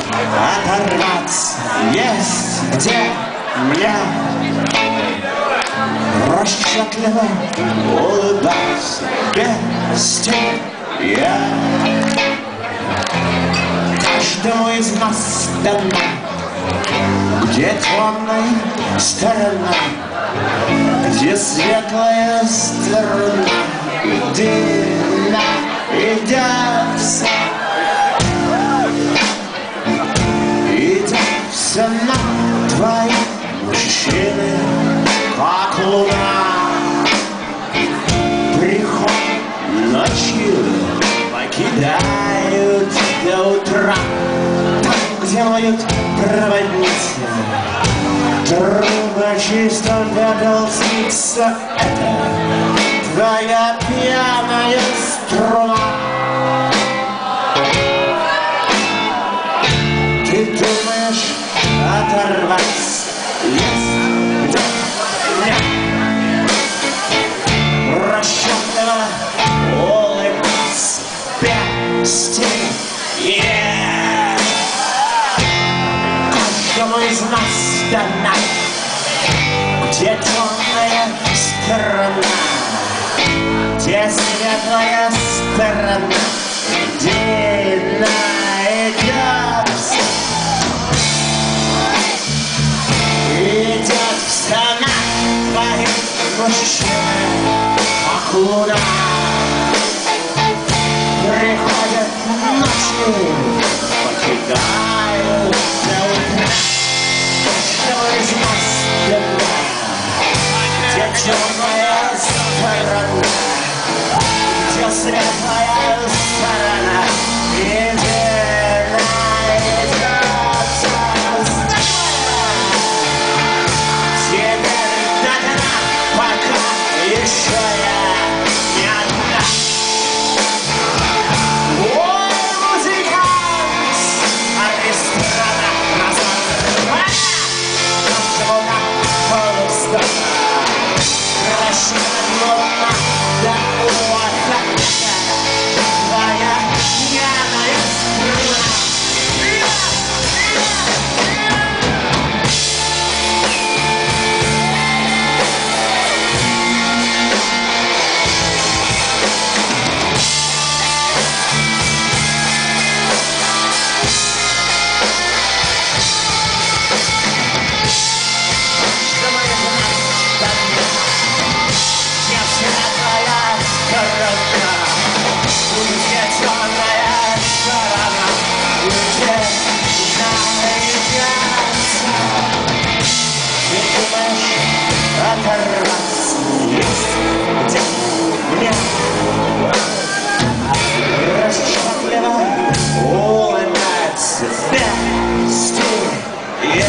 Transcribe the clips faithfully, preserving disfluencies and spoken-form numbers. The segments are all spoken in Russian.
оторваться есть где мне расчетливо улыбаться без тебя. Каждому из нас дано, где темная сторона, где светлая сторона, где идется, идется на твои мужчины, как луна. Приход ночью покидают до утра, там, где моют проводницы. Труба чисто пепел снится, это твоя пьяная струна. Ты думаешь оторваться есть где мне расчетливо улыбаться без тебя. Каждому из нас дана, где темная сторона, где светлая сторона, где найдется, идет вся на твоих мужчин, как луна. Приходят ночью, покидают до утра. Что из нас дана, где темная сторона, где светлая сторона, и где найдется. Теперь дана, пока еще я не одна. Ой, музыкант, оркестрата разорвана, нашего полуста рассчитана до ухода. Твоя пьяная струна. Оторваться есть где мне расчетливо улыбаться без тебя.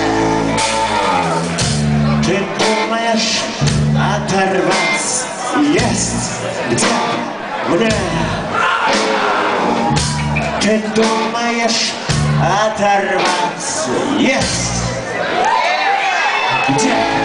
Ты думаешь оторваться есть где мне? Ты думаешь оторваться есть где?